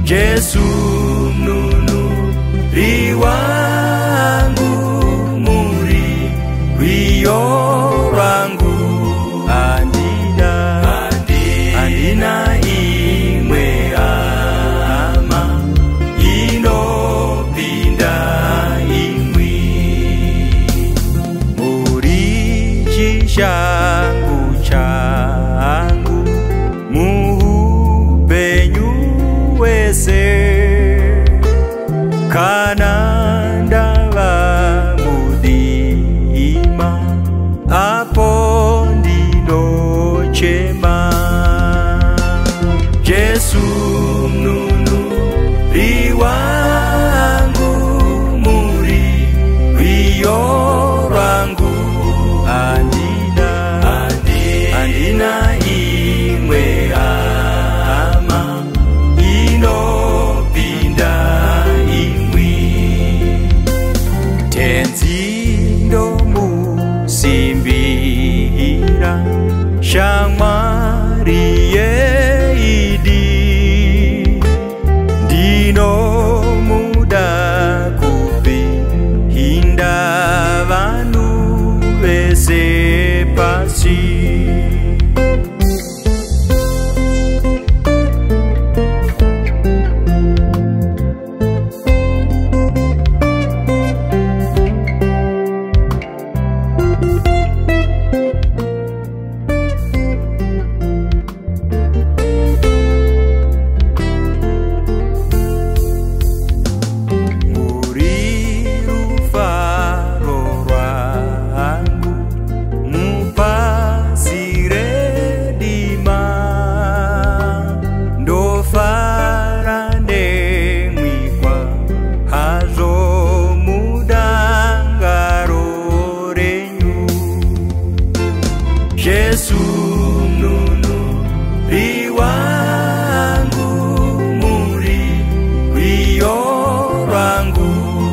Jesu mnunuri wangu, muri wiyo wangu, andina imwe ama inopinda imwi, muri chishangu changu muhupenyu wese, kana ndava mudima apo ndinochema. Jesu mnunuri wangu, muri wiyo wangu, andina imwe ama inopinda imwi, tenzi ndomusimbira shamwari yeidi, ndinomuda kuvihinda vanhu vese pasi. Jesu mnunuri wangu, muri wiyo wangu,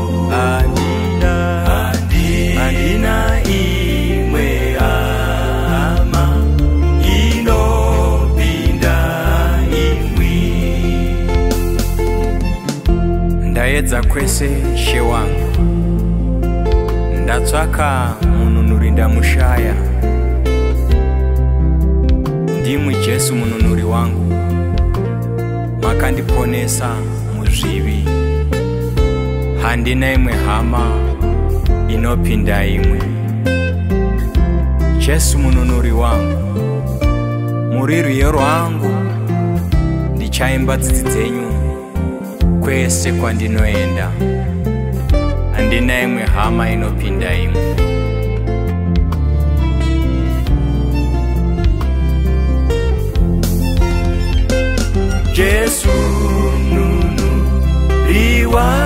andina imwe ama inopinda imwi. Ndaedza kwese she wangu, ndatsvaka mununuri ndamushaya, ndimwi Jesu mununuri wangu, makandiponesa muzvivi, handina imwe hama inopinda imwe. Jesu mununuri wangu, muri rwiyo rwangu, ndichaimba tsitsi dzenyu kwese kwandinoenda, handina imwe hama inopinda imwe. Jesu mnunuri wangu,